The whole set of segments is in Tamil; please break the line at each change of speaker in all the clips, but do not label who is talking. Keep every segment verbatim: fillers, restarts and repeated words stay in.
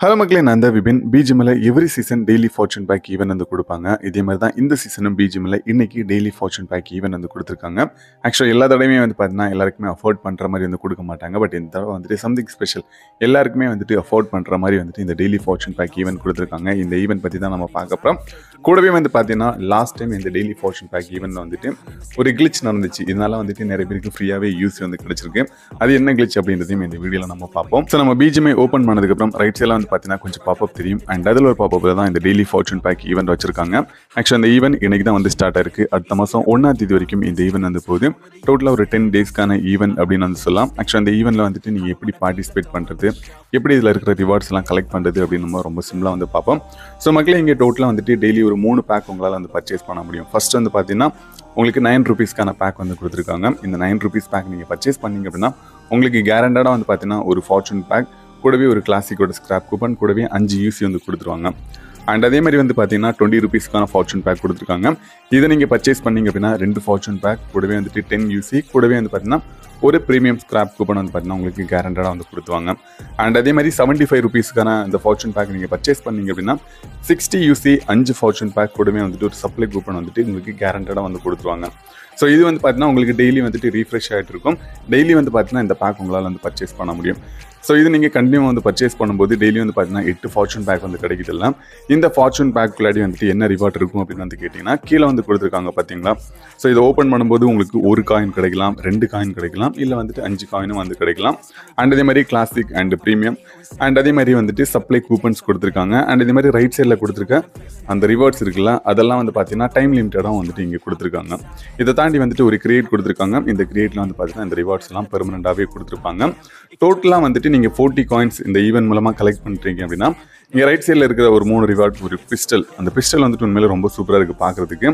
ஹலோ மக்களே, நான் தான் விபின். பிஜிஎம்ல every season daily fortune pack even வந்து கொடுப்பாங்க. இதே மாதிரி தான் இந்த சீசனும் பிஜிஎம்ல இன்னைக்கு டெய்லி ஃபார்ச்சூன் பேக் ஈவன் வந்து கொடுத்துருக்காங்க. ஆக்சுவலாக எல்லா தடவையுமே வந்து பார்த்தீங்கன்னா எல்லாருக்குமே அஃபோர்ட் பண்ணுற மாதிரி வந்து கொடுக்க மாட்டாங்க. பட் இந்த தடவை வந்துட்டு சம்திங் ஸ்பெஷல், எல்லாருக்குமே வந்துட்டு அஃபோர்ட் பண்ணுற மாதிரி வந்துட்டு இந்த டெய்லி ஃபார்ச்சூன் பேக் ஈவன் கொடுத்துருக்காங்க. இந்த ஈவென்ட் பற்றி தான் நம்ம பார்க்க போகிறோம். கூடவே வந்து பார்த்தீங்கன்னா லாஸ்ட் டைம் இந்த டெய்லி ஃபார்ச்சூன் பேக் ஈவென்ட்ல வந்துட்டு ஒரு கிளிச் நடந்துச்சு. இதனால வந்துட்டு நிறைய பேருக்கு ஃப்ரீயாகவே யூஸ் வந்து கிடைச்சிருக்கு. அது என்ன கிளிச் அப்படின்றதையும் இந்த வீடியோவில் நம்ம பார்ப்போம். ஸோ நம்ம பிஜிஎம்ஐ ஓப்பன் பண்ணதுக்கப்புறம் ரைட் சைடில் வந்து பார்த்தீங்கன்னா கொஞ்சம் பாப்பப் தெரியும். அண்ட் அதில் ஒரு பாப்பப்பில் தான் இந்த டெய்லி ஃபார்ச்சூன் பேக் ஈவென்ட் வச்சிருக்காங்க. ஆக்சுவலாக இந்த ஈவென்ட் இன்னைக்கு தான் வந்து ஸ்டார்ட் ஆயிருக்கு. அடுத்த மாதம் ஒன்றாம் தேதி வரைக்கும் இந்த ஈவென்ட் வந்து போகுது. டோட்டலாக ஒரு டென் டேஸ்க்கான ஈவென்ட் அப்படின்னு வந்து சொல்லலாம். ஆக்சுவலாக இந்த ஈவெண்ட்டில் வந்துட்டு நீங்கள் எப்படி பார்ட்டிசிபேட் பண்ணுறது, எப்படி இதில் இருக்கிற ரிவார்ட்ஸ் எல்லாம் கலெக்ட் பண்ணுறது அப்படின்னு நம்ம ரொம்ப சிம்பிளாக வந்து பார்ப்போம். ஸோ மக்களே, இங்கே டோட்டலாக வந்துட்டு டெய்லி ஒரு மூணு பேக் உங்களால் வந்து பர்ச்சேஸ் பண்ண முடியும். ஃபர்ஸ்ட் வந்து பார்த்தீங்கன்னா உங்களுக்கு நைன் ருபீஸ்க்கான பேக் வந்து கொடுத்துருக்காங்க. இந்த நைன் ருபீஸ் பேக் நீங்கள் பர்ச்சேஸ் பண்ணீங்க அப்படின்னா உங்களுக்கு கேரண்டடாக வந்து பார்த்தீங்கன்னா ஒரு ஃபார்ச்சூன் பேக், கூடவே ஒரு கிளாசிக்கோட ஸ்கிராப் கூப்பன், கூடவே அஞ்சு யூசி வந்து கொடுத்துருவாங்க. அண்ட் அதே மாதிரி வந்து பார்த்தீங்கன்னா டுவெண்ட்டி ருபீஸ்க்கான ஃபார்ச்சூன் பேக் கொடுத்துருக்காங்க. இதை நீங்கள் பர்ச்சேஸ் பண்ணீங்க அப்படின்னா ரெண்டு ஃபார்ச்சூன் பேக், கூடவே வந்துட்டு டென் யூசி, கூடவே வந்து பார்த்தீங்கன்னா ஒரு ப்ரீமியம் ஸ்கிராப் கூப்பன் வந்து பார்த்தீங்கன்னா உங்களுக்கு கேரண்டடாக வந்து கொடுத்துவாங்க. அண்ட் அதே மாதிரி செவன்ட்டி ஃபைவ் ருபீஸ்க்கான இந்த ஃபார்ச்சூன் பேக் நீங்கள் பர்ச்சேஸ் பண்ணீங்க அப்படின்னா சிக்ஸ்டி யூசி அஞ்சு ஃபார்ச்சூன் பேக், கூடவே வந்துட்டு ஒரு சப்ளை கூப்பன் வந்துட்டு உங்களுக்கு கேரண்டடாக வந்து கொடுத்துருவாங்க. ஸோ இது வந்து பார்த்தீங்கன்னா உங்களுக்கு டெய்லி வந்துட்டு ரீஃப்ரெஷ் ஆகிட்டு இருக்கும். டெய்லி வந்து பார்த்தீங்கன்னா இந்த பேக் உங்களால் வந்து பர்ச்சேஸ் பண்ண முடியும். ஸோ இது நீங்கள் கண்டினியூ வந்து பர்ச்சேஸ் பண்ணும்போது டெய்லி வந்து பார்த்தீங்கன்னா எட்டு ஃபார்ச்சூன் பேக் வந்து கிடைக்குதுல்ல. இந்த ஃபார்ச்சூன் பேக்குள்ளாடி வந்துட்டு என்ன ரிவார்ட் இருக்கும் அப்படின்னு வந்து கேட்டிங்கன்னா கீழே வந்து கொடுத்துருக்காங்க பார்த்தீங்களா. ஸோ இதை ஓப்பன் பண்ணும்போது உங்களுக்கு ஒரு காயின் கிடைக்கலாம், ரெண்டு காயின் கிடைக்கலாம், இல்லை வந்துட்டு அஞ்சு காயினும் வந்து கிடைக்கலாம். அண்ட் அதே மாதிரி கிளாசிக் அண்ட் ப்ரீமியம், அண்ட் அதே மாதிரி வந்துட்டு சப்ளை கூப்பன்ஸ் கொடுத்துருக்காங்க. அண்ட் இதே மாதிரி ரைட் சைடில் கொடுத்துருக்க அந்த ரிவார்ட்ஸ் இருக்குல்ல, அதெல்லாம் வந்து பார்த்தீங்கன்னா டைம் லிமிட்டடாக வந்துட்டு இங்கே கொடுத்துருக்காங்க. இதை தாண்டி வந்துட்டு ஒரு கிரியேட் கொடுத்துருக்காங்க. இந்த கிரியேட்டில் வந்து பார்த்தீங்கன்னா இந்த ரிவார்ட்ஸ் எல்லாம் பெர்மனண்டாகவே கொடுத்துருப்பாங்க. டோட்டலாக வந்துட்டு நீங்கள் ஃபோர்ட்டி காயின்ஸ் இந்த ஈவென்ட் மூலமாக கலெக்ட் பண்ணுறீங்க அப்படின்னா இங்கே ரைட் சைடில் இருக்கிற ஒரு மூணு ரிவார்ட், ஒரு பிஸ்டல். அந்த பிஸ்டல் வந்துட்டு உண்மையில ரொம்ப சூப்பராக இருக்குது பார்க்குறதுக்கு.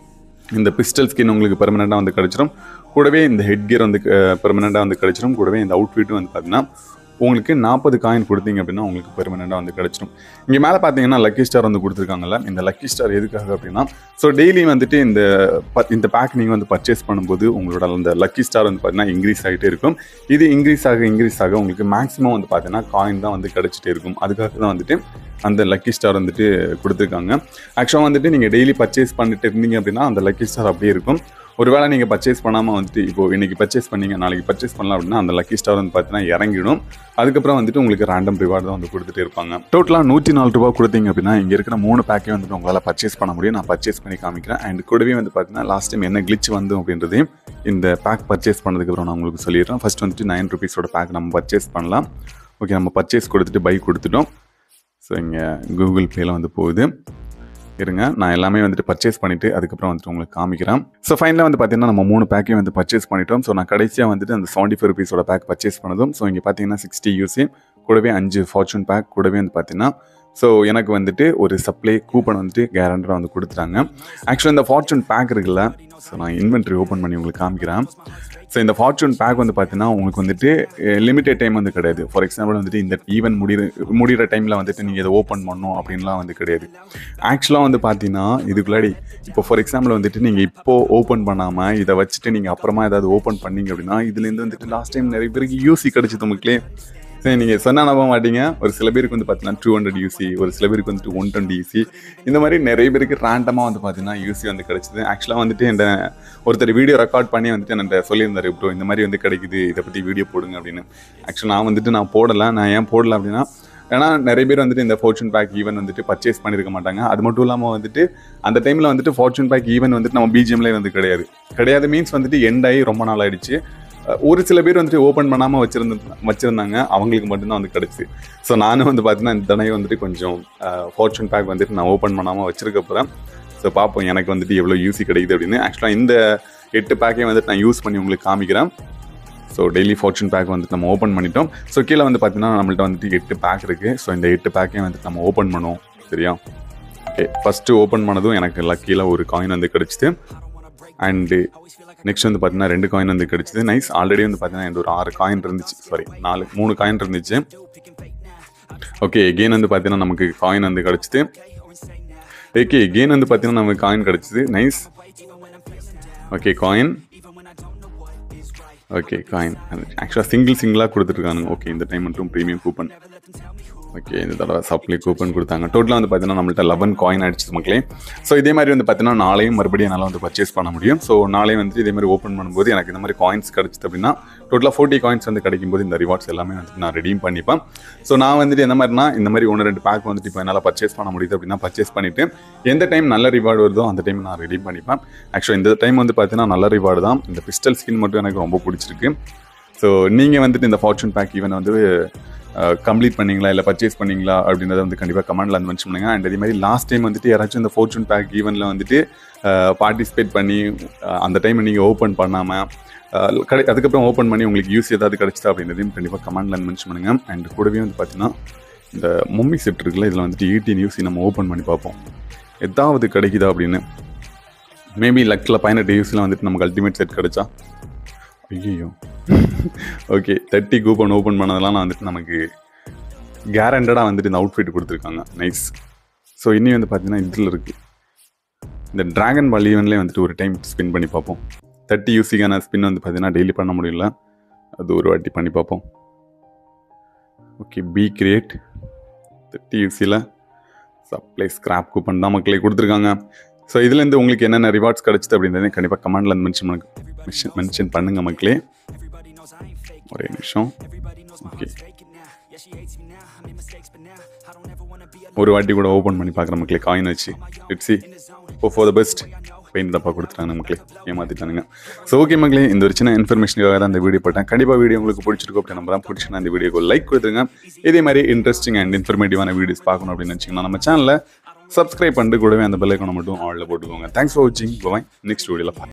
இந்த பிஸ்டல் ஸ்கின் உங்களுக்கு பெர்மனண்டாக வந்து கிடைச்சிடும். கூடவே இந்த ஹெட் கியர் வந்து பெர்மனண்டாக வந்து கிடைச்சிடும். கூடவே இந்த அவுட்ஃபிட்டும் வந்து பார்த்தீங்கன்னா உங்களுக்கு நாற்பது காயின் கொடுத்தீங்க அப்படின்னா உங்களுக்கு பெர்மனண்டாக வந்து கிடைச்சிடும். இங்கே மேலே பார்த்தீங்கன்னா லக்கி ஸ்டார் வந்து கொடுத்துருக்காங்கல்ல. இந்த லக்கி ஸ்டார் எதுக்காக அப்படின்னா ஸோ டெய்லி வந்துட்டு இந்த இந்த பேக் நீங்கள் வந்து பர்ச்சேஸ் பண்ணும்போது உங்களோட அந்த லக்கி ஸ்டார் வந்து பார்த்தீங்கன்னா இன்க்ரீஸ் ஆகிட்டே இருக்கும். இது இன்க்ரீஸ் ஆக இன்க்ரீஸ் ஆக உங்களுக்கு மேக்ஸிமம் வந்து பார்த்தீங்கன்னா காயின் தான் வந்து கிடைச்சிட்டே இருக்கும். அதுக்காக தான் வந்துட்டு அந்த லக்கி ஸ்டார் வந்துட்டு கொடுத்துருக்காங்க. ஆக்சுவலாக வந்துட்டு நீங்கள் டெய்லி பர்ச்சேஸ் பண்ணிட்டு இருந்தீங்க அப்படின்னா அந்த லக்கி ஸ்டார் அப்படியே இருக்கும். ஒருவேளை நீங்கள் பர்ச்சேஸ் பண்ணாமல் வந்துட்டு இப்போ இன்னைக்கு பர்ச்சேஸ் பண்ணீங்க, நாளைக்கு பர்ச்சேஸ் பண்ணலாம் அப்படின்னா அந்த லக்கி ஸ்டார் வந்து பார்த்தீங்கன்னா இறங்கிடும். அதுக்கப்புறம் வந்துட்டு உங்களுக்கு ரேண்டம் ரிவார்டு தான் வந்து கொடுத்துட்டே இருப்பாங்க. டோட்டலாக நூற்றி நாலு ரூபா கொடுத்தீங்க அப்படின்னா இங்கே இருக்கிற மூணு பேக்கே வந்துட்டு உங்களால் பர்ச்சேஸ் பண்ண முடியும். நான் பர்ச்சேஸ் பண்ணி காமிக்கிறேன். அண்ட் கூடவே வந்து பார்த்தீங்கன்னா லாஸ்ட் டைம் என்ன கிளிச் வந்து அப்படின்றதையும் இந்த பேக் பர்ச்சேஸ் பண்ணதுக்கப்புறம் நான் உங்களுக்கு சொல்லிடுறேன். ஃபர்ஸ்ட் வந்துட்டு நைன் ருபீஸோட பேக் நம்ம பர்ச்சேஸ் பண்ணலாம். ஓகே, நம்ம பர்ச்சேஸ் கொடுத்துட்டு பை கொடுத்துட்டோம். ஸோ இங்கே கூகுள் பேல வந்து போகுது. இருங்க, நான் எல்லாமே வந்துட்டு பர்ச்சேஸ் பண்ணிவிட்டு அதுக்கப்புறம் வந்துட்டு உங்களுக்கு காமிக்கிறேன். ஸோ ஃபைனலாக வந்து பார்த்தீங்கன்னா நம்ம மூணு பேக்கையும் வந்து பர்ச்சேஸ் பண்ணிட்டோம். ஸோ நான் கடைசியாக வந்துட்டு அந்த செவன்ட்டி ஃபைவ் ருபீஸோட பேக் பர்ச்சேஸ் பண்ணதும் ஸோ இங்கே பார்த்தீங்கன்னா சிக்ஸ்டி யூசி, கூடவே அஞ்சு ஃபார்ச்சூன் பேக், கூடவே வந்து பார்த்தீங்கன்னா ஸோ எனக்கு வந்துட்டு ஒரு சப்ளை கூப்பன் வந்துட்டு கேரண்டராக வந்து கொடுத்துட்டாங்க. ஆக்சுவலாக இந்த ஃபார்ச்சூன் பேக் இருக்குல்ல, ஸோ நான் இன்வென்ட்ரி ஓப்பன் பண்ணி உங்களுக்கு காமிக்கிறேன். ஸோ இந்த ஃபார்ச்சூன் பேக் வந்து பார்த்தீங்கன்னா உங்களுக்கு வந்துட்டு லிமிடெட் டைம் வந்து கிடையாது. ஃபார் எக்ஸாம்பிள் வந்துட்டு இந்த ஈவென்ட் முடிகிற முடிகிற டைமில் வந்துட்டு நீங்கள் இதை ஓப்பன் பண்ணணும் அப்படின்லாம் வந்து கிடையாது. ஆக்சுவலாக வந்து பார்த்தீங்கன்னா இதுக்குள்ளாடி இப்போ ஃபார் எக்ஸாம்பிள் வந்துட்டு நீங்கள் இப்போது ஓப்பன் பண்ணாமல் இதை வச்சுட்டு நீங்கள் அப்புறமா ஏதாவது ஓப்பன் பண்ணீங்க அப்படின்னா இதுலேருந்து வந்துட்டு லாஸ்ட் டைம் நிறைய பேருக்கு யூசி கிடச்சிது மக்களே. சரி, நீங்கள் சொன்னால் நம்ப மாட்டீங்க. ஒரு சில பேருக்கு வந்து பார்த்தீங்கன்னா டூ ஹண்ட்ரட் யூசி, ஒரு சில பேருக்கு வந்துட்டு ஒன் டுவெண்ட்டி யூசி, இந்த மாதிரி நிறைய பேருக்கு ரேண்டமாக வந்து பார்த்தீங்கன்னா யூசி வந்து கிடைச்சிது. ஆக்சுவலாக வந்துட்டு இந்த ஒருத்தர் வீடியோ ரெக்கார்ட் பண்ணி வந்துட்டு என்கிட்ட சொல்லியிருந்தார், ப்ரோ இந்த மாதிரி வந்து கிடைக்குது, இதை பற்றி வீடியோ போடுங்க அப்படின்னு. ஆக்சுவலாக நான் வந்துட்டு நான் போடலை. நான் ஏன் போடலை அப்படின்னா ஏன்னா நிறைய பேர் வந்துட்டு இந்த ஃபார்ச்சூன் பேக் ஈவென்ட் வந்துட்டு பர்ச்சேஸ் பண்ணியிருக்க மாட்டாங்க. அது மட்டும் இல்லாமல் வந்துட்டு அந்த டைமில் வந்துட்டு ஃபார்ச்சூன் பேக் ஈவென்ட் வந்துட்டு நம்ம பிஜிஎம்லேயே வந்து கிடையாது கிடையாது மீன்ஸ் வந்துட்டு எண்ட் ஆகி ரொம்ப நாள் ஆயிடுச்சு. ஒரு சில பேர் வந்துட்டு ஓப்பன் பண்ணாமல் வச்சிருந்த வச்சுருந்தாங்க அவங்களுக்கு மட்டும்தான் வந்து கிடச்சி. ஸோ நானும் வந்து பார்த்தீங்கன்னா இந்த தடவை வந்துட்டு கொஞ்சம் ஃபார்ச்சூன் பேக் வந்துட்டு நான் ஓப்பன் பண்ணாமல் வச்சிருக்க போகிறேன். ஸோ பார்ப்போம் எனக்கு வந்துட்டு எவ்வளோ யூசி கிடைக்குது அப்படின்னு. ஆக்சுவலாக இந்த எட்டு பேக்கையும் வந்துட்டு நான் யூஸ் பண்ணி உங்களுக்கு காமிக்கிறேன். ஸோ டெய்லி ஃபார்ச்சூன் பேக் வந்துட்டு நம்ம ஓப்பன் பண்ணிட்டோம். ஸோ கீழே வந்து பார்த்தீங்கன்னா நம்மள்ட்ட வந்துட்டு எட்டு பேக் இருக்குது. ஸோ இந்த எட்டு பேக்கையும் வந்துட்டு நம்ம ஓப்பன் பண்ணுவோம். சரியா? ஓகே, ஃபஸ்ட்டு ஓப்பன் பண்ணதும் எனக்கு லக்கியில் ஒரு காயின் வந்து கிடச்சிது. அண்டு நெக்ஸ்ட் வந்து பார்த்தீங்கன்னா ரெண்டு காயின் வந்து கிடைச்சிது. நைஸ். ஆல்ரெடி வந்து பார்த்தீங்கன்னா எனக்கு ஒரு ஆறு காயின் இருந்துச்சு, சாரி நாலு மூணு காயின் இருந்துச்சு. ஓகே, எகெயின் வந்து பார்த்தீங்கன்னா நமக்கு காயின் வந்து கிடச்சிது. ஓகே, எகெயின் வந்து பார்த்தீங்கன்னா நமக்கு காயின் கிடச்சிது. Nice. Okay, coin. Okay, coin ஆக்சுவலாக சிங்கிள் சிங்கிளாக கொடுத்துருக்கானுங்க. ஓகே, இந்த டைம் மட்டும் ப்ரீமியம் கூப்பன். ஓகே, இந்த தடவை சப்ளை கூப்பன் கொடுத்தாங்க. டோட்டலாக வந்து பார்த்தீங்கன்னா நம்மள்ட்ட லெவன் காயின் ஆயிடுச்சு மக்களே. ஸோ இதே மாதிரி வந்து பார்த்தீங்கன்னா நாளையும் மறுபடியும் என்னால் வந்து பர்ச்சேஸ் பண்ண முடியும். ஸோ நாளையும் வந்து இதே மாதிரி ஓப்பன் பண்ணும்போது எனக்கு இந்த மாதிரி காயின்ஸ் கிடச்சிது அப்படின்னா டோட்டலாக ஃபோர்ட்டி காயின்ஸ் வந்து கிடைக்கும்போது இந்த ரிவார்ட்ஸ் எல்லாமே வந்து நான் ரெடீம் பண்ணிப்பேன். ஸோ நான் வந்துட்டு எந்த மாதிரினா இந்த மாதிரி ஒன்று ரெண்டு பேக் வந்துட்டு இப்போ என்னால் பர்ச்சேஸ் பண்ண முடியுது அப்படின்னா பர்ச்சேஸ் பண்ணிவிட்டு எந்த டைம் நல்ல ரிவார்டு வருதோ அந்த டைம் நான் ரெடீம் பண்ணிப்பேன். ஆக்சுவலாக இந்த டைம் வந்து பார்த்தீங்கன்னா நல்ல ரிவார்டு தான். இந்த பிஸ்டல் ஸ்கின் மட்டும் எனக்கு ரொம்ப பிடிச்சிருக்கு. ஸோ நீங்கள் வந்துட்டு இந்த ஃபார்ச்சூன் பேக் ஈவன் வந்து கம்ப்ளீட் பண்ணிங்களா இல்லை பர்ச்சேஸ் பண்ணிங்களா அப்படின்றத வந்து கண்டிப்பாக கமெண்ட்டில் வந்து மென்ஷன் பண்ணுங்கள். அண்ட் அதே மாதிரி லாஸ்ட் டைம் வந்துட்டு யாராச்சும் இந்த ஃபார்ச்சூன் பேக் ஈவெண்ட்டில் வந்துட்டு பார்ட்டிசிபேட் பண்ணி அந்த டைம் நீங்கள் ஓப்பன் பண்ணாமல் கடை அதுக்கப்புறம் ஓப்பன் பண்ணி உங்களுக்கு யூஸ் ஏதாவது கிடச்சிதா அப்படின்றதையும் கண்டிப்பாக கமெண்ட்டில் வந்து மென்ஷன் பண்ணுங்கள். அண்ட் கூடவே வந்து பார்த்தீங்கன்னா இந்த மம்மி செட் இருக்குல்ல, இதில் வந்துட்டு எயிட்டீன் யூசி நம்ம ஓப்பன் பண்ணி பார்ப்போம் எதாவது கிடைக்குதா அப்படின்னு. மேபி லக்கில் பதினெட்டு யூஸில் வந்துட்டு நமக்கு அல்டிமேட் செட் கிடச்சா ஐயோ ஓகே தேர்ட்டி கூப்பன் ஓப்பன் பண்ணதெல்லாம் நான் வந்துட்டு நமக்கு கேரண்டடாக வந்துட்டு இந்த அவுட்ஃபிட் கொடுத்துருக்காங்க. நைஸ். ஸோ இன்னும் வந்து பார்த்தீங்கன்னா இதில் இருக்குது இந்த ட்ராகன் பால் ஈவெண்ட்லேயே வந்துட்டு ஒரு டைம் ஸ்பின் பண்ணி பார்ப்போம். தேர்ட்டி யூசிக்கான ஸ்பின் வந்து பார்த்தீங்கன்னா டெய்லி பண்ண முடியல, அது ஒரு வாட்டி பண்ணி பார்ப்போம். ஓகே, பி கிரியேட் தேர்ட்டி யூசியில் சப்ளை ஸ்கிராப் கூப்பன் தான் மக்களே கொடுத்துருக்காங்க. ஸோ இதுலேருந்து உங்களுக்கு என்னென்ன ரிவார்ட்ஸ் கிடச்சிது அப்படின்றதே கண்டிப்பாக கமெண்டில் வந்து மென்ஷன் பண்ண மென்ஷன் மென்ஷன் பண்ணுங்கள் மக்களே. ஒரே நிமிஷம். ஓகே, ஒரு வாட்டி கூட ஓப்பன் பண்ணி பார்க்குற மக்களே காயின் வச்சு. It's C O for the best paint தப்பா கொடுத்துட்டாங்க மக்களே, ஏமாற்றிட்டானுங்க. ஸோ ஓகே மக்களே, இந்த ஒரு சின்ன இன்ஃபர்மேஷனுக்காக தான் இந்த வீடியோ போட்டேன். கண்டிப்பாக வீடியோ உங்களுக்கு பிடிச்சிருக்கும் அப்படி நம்பலாம். பிடிச்சினா இந்த வீடியோக்கு லைக் கொடுத்துருங்க. இதே மாதிரி இன்ட்ரெஸ்டிங் அண்ட் இன்ஃபர்மேட்டிவான வீடியோஸ் பார்க்கணும் அப்படின்னு நினச்சிங்கன்னா நம்ம சேனலில் சப்ஸ்கிரைப் பண்ணிட்டு கூடவே அந்த பெல் ஐக்கானை மட்டும் ஆல்ல போட்டுக்கோங்க. தேங்க்ஸ் ஃபார் வாட்சிங். பாய். நெக்ஸ்ட் வீடியோவில் பார்க்கலாம்.